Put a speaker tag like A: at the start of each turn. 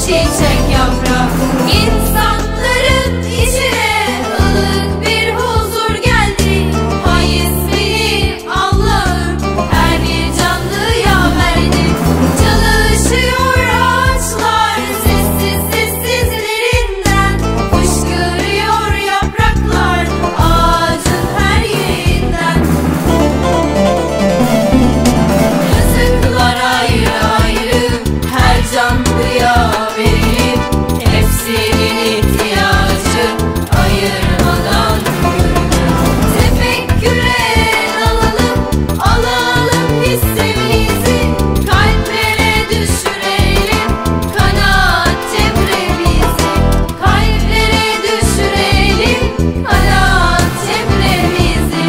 A: çiçek yaprağı. İnsanların içine ılık bir huzur geldi. Hay ismini Allah'ım her bir canlıya verdi. Çalışıyor ağaçlar sessiz sessizlerinden, fışkırıyor yapraklar ağacın her yerinden. Rızıklar ayrı ayrı her canlıya verilip, hepsinin ihtiyacı ayırmadan görülür. Tefekküre dalalım, alalım hissimizi, kalplere düşürelim kanaat cemremizi. Kalplere düşürelim kanaat cemremizi.